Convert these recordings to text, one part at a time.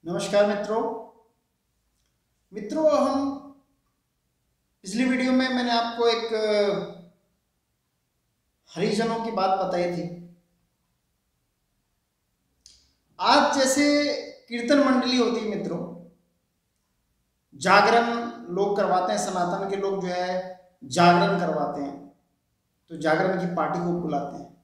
नमस्कार मित्रों। हम पिछली वीडियो में मैंने आपको एक हरिजनों की बात बताई थी। आज जैसे कीर्तन मंडली होती है मित्रों, जागरण लोग करवाते हैं, सनातन के लोग जो है जागरण करवाते हैं, तो जागरण की पार्टी को बुलाते हैं।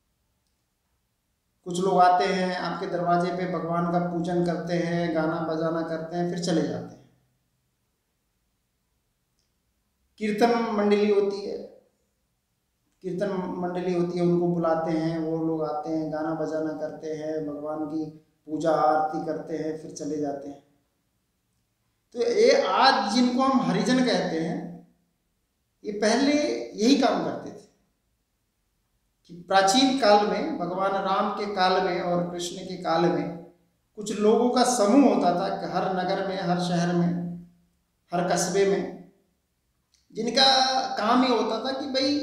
कुछ लोग आते हैं आपके दरवाजे पे, भगवान का पूजन करते हैं, गाना बजाना करते हैं, फिर चले जाते हैं। कीर्तन मंडली होती है, उनको बुलाते हैं, वो लोग आते हैं, गाना बजाना करते हैं, भगवान की पूजा आरती करते हैं, फिर चले जाते हैं। तो ये आज जिनको हम हरिजन कहते हैं, ये पहले यही काम करते थे कि प्राचीन काल में, भगवान राम के काल में और कृष्ण के काल में कुछ लोगों का समूह होता था कि हर नगर में, हर शहर में, हर कस्बे में, जिनका काम ये होता था कि भाई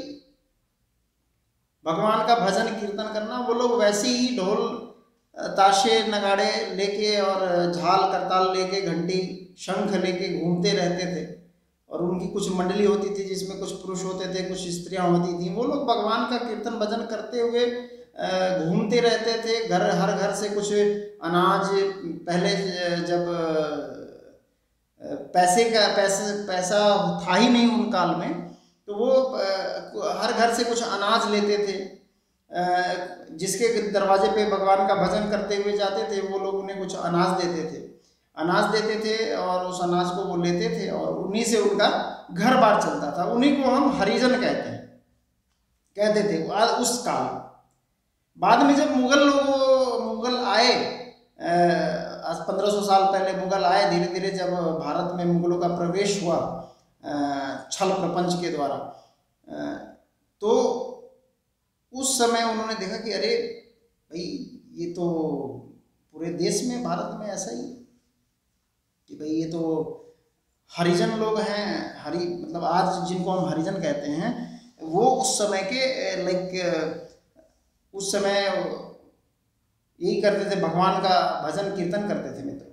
भगवान का भजन कीर्तन करना। वो लोग वैसे ही ढोल ताशे नगाड़े लेके और झाल करताल लेके, घंटी शंख लेके घूमते रहते थे। और उनकी कुछ मंडली होती थी जिसमें कुछ पुरुष होते थे, कुछ स्त्रियां होती थी। वो लोग भगवान का कीर्तन भजन करते हुए घूमते रहते थे। हर घर से कुछ अनाज, पहले जब पैसा था ही नहीं उन काल में, तो वो हर घर से कुछ अनाज लेते थे। जिसके दरवाजे पे भगवान का भजन करते हुए जाते थे, वो लोग उन्हें कुछ अनाज देते थे और उस अनाज को वो लेते थे और उन्हीं से उनका घर बार चलता था। उन्हीं को हम हरिजन कहते थे उस काल। बाद में जब मुगल आए, आज 1500 साल पहले मुगल आए, धीरे धीरे जब भारत में मुगलों का प्रवेश हुआ छल प्रपंच के द्वारा, तो उस समय उन्होंने देखा कि अरे भाई, ये तो पूरे देश में, भारत में ऐसा ही कि भाई ये तो हरिजन लोग हैं। मतलब आज जिनको हम हरिजन कहते हैं, वो उस समय के उस समय यही करते थे, भगवान का भजन कीर्तन करते थे मित्रों।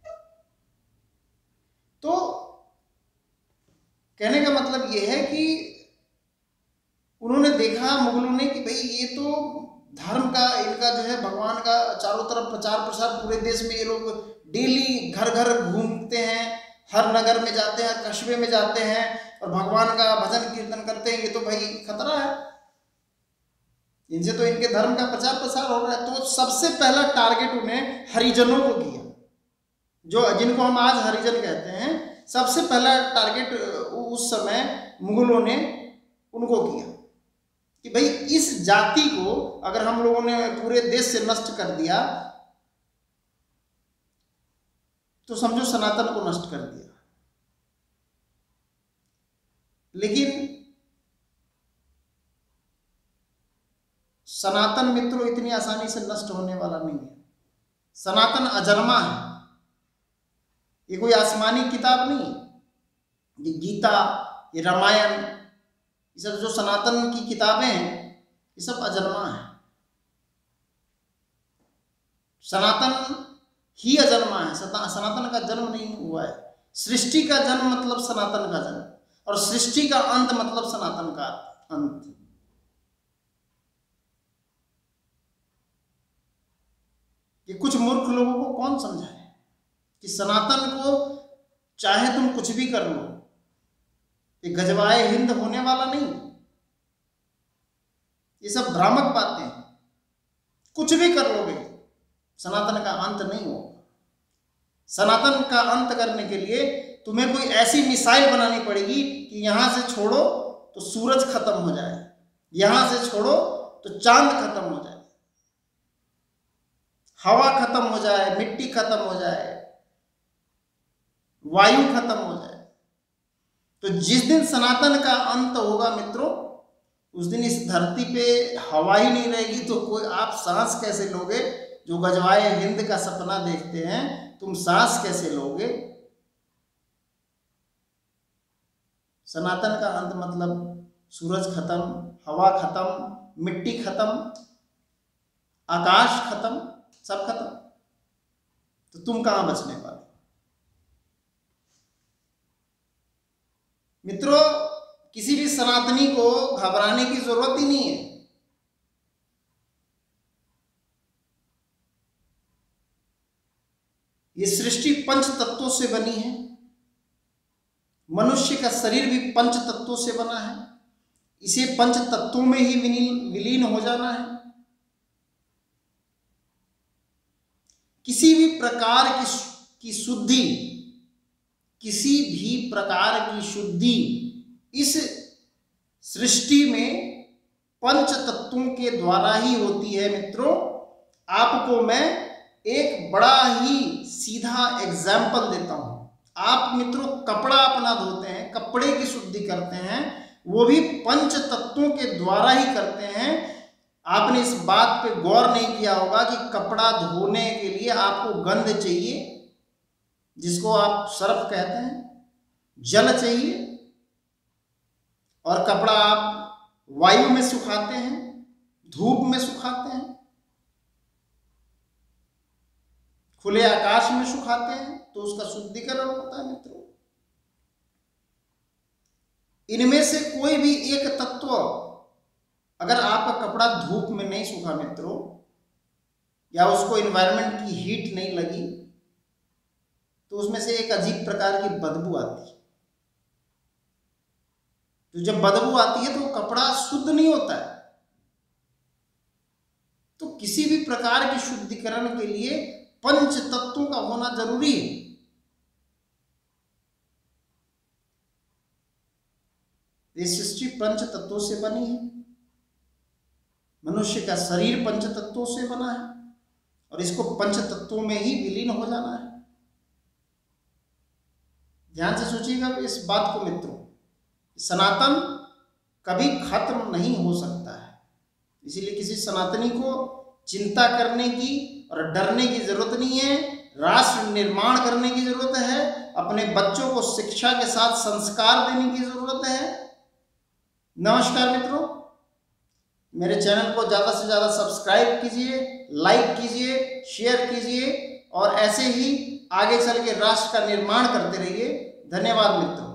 तो कहने का मतलब ये है कि उन्होंने देखा, मुगलों ने, कि भाई ये तो धर्म का, इनका जो है भगवान का चारों तरफ प्रचार प्रसार पूरे देश में, ये लोग डेली घर घर घूमते हैं, हर नगर में जाते हैं, कस्बे में जाते हैं और भगवान का भजन कीर्तन करते हैं। ये तो भाई खतरा है, इनसे तो इनके धर्म का प्रचार प्रसार हो रहा है। तो सबसे पहला टारगेट उन्हें हरिजनों को किया, जिनको हम आज हरिजन कहते हैं। सबसे पहला टारगेट उस समय मुगलों ने उनको किया कि भाई इस जाति को अगर हम लोगों ने पूरे देश से नष्ट कर दिया, तो समझो सनातन को नष्ट कर दिया। लेकिन सनातन मित्रों इतनी आसानी से नष्ट होने वाला नहीं है। सनातन अजन्मा है, ये कोई आसमानी किताब नहीं। ये गीता, ये रामायण, ये सब जो सनातन की किताबें हैं, ये सब अजन्मा है। सनातन ही अजन्मा है, सनातन का जन्म नहीं हुआ है। सृष्टि का जन्म मतलब सनातन का जन्म, और सृष्टि का अंत मतलब सनातन का अंत। ये कुछ मूर्ख लोगों को कौन समझाए कि सनातन को चाहे तुम कुछ भी कर लो, ये गजवाए हिंद होने वाला नहीं। ये सब भ्रामक बातें हैं। कुछ भी कर लोगे, सनातन का अंत नहीं होगा। सनातन का अंत करने के लिए तुम्हें कोई ऐसी मिसाइल बनानी पड़ेगी कि यहां से छोड़ो तो सूरज खत्म हो जाए, यहां से छोड़ो तो चांद खत्म हो जाए, हवा खत्म हो जाए, मिट्टी खत्म हो जाए, वायु खत्म हो जाए। तो जिस दिन सनातन का अंत होगा मित्रों, उस दिन इस धरती पे हवा ही नहीं रहेगी। तो कोई आप सांस कैसे लोगे? जो गजवाए हिंद का सपना देखते हैं, तुम सांस कैसे लोगे? सनातन का अंत मतलब सूरज खत्म, हवा खत्म, मिट्टी खत्म, आकाश खत्म, सब खत्म। तो तुम कहां बचने वाले। मित्रों, किसी भी सनातनी को घबराने की जरूरत ही नहीं है। ये सृष्टि पंच तत्वों से बनी है। मनुष्य का शरीर भी पंच तत्वों से बना है। इसे पंच तत्वों में ही विलीन हो जाना है। किसी भी प्रकार की शुद्धि, किसी भी प्रकार की शुद्धि इस सृष्टि में पंच तत्वों के द्वारा ही होती है। मित्रों, आपको मैं एक बड़ा ही सीधा एग्जाम्पल देता हूं। आप मित्रों कपड़ा अपना धोते हैं, कपड़े की शुद्धि करते हैं, वो भी पंच तत्वों के द्वारा ही करते हैं। आपने इस बात पे गौर नहीं किया होगा कि कपड़ा धोने के लिए आपको गंध चाहिए, जिसको आप सर्फ कहते हैं, जल चाहिए, और कपड़ा आप वायु में सुखाते हैं, धूप में सुखाते हैं, खुले आकाश में सुखाते हैं, तो उसका शुद्धिकरण होता है। मित्रों, इनमें से कोई भी एक तत्व अगर आपका कपड़ा धूप में नहीं सूखा मित्रों, या उसको एनवायरनमेंट की हीट नहीं लगी, तो उसमें से एक अजीब प्रकार की बदबू आती है। तो जब बदबू आती है तो वो कपड़ा शुद्ध नहीं होता है। तो किसी भी प्रकार के शुद्धिकरण के लिए पंच तत्वों का होना जरूरी है। ये सृष्टि पंच तत्वों से बनी है। मनुष्य का शरीर पंच तत्वों से बना है और इसको पंच तत्वों में ही विलीन हो जाना है। ध्यान से सोचिएगा इस बात को मित्रों। सनातन कभी खत्म नहीं हो सकता है, इसीलिए किसी सनातनी को चिंता करने की और डरने की जरूरत नहीं है। राष्ट्र निर्माण करने की जरूरत है, अपने बच्चों को शिक्षा के साथ संस्कार देने की जरूरत है। नमस्कार मित्रों, मेरे चैनल को ज़्यादा से ज़्यादा सब्सक्राइब कीजिए, लाइक कीजिए, शेयर कीजिए और ऐसे ही आगे चल के राष्ट्र का निर्माण करते रहिए। धन्यवाद मित्रों।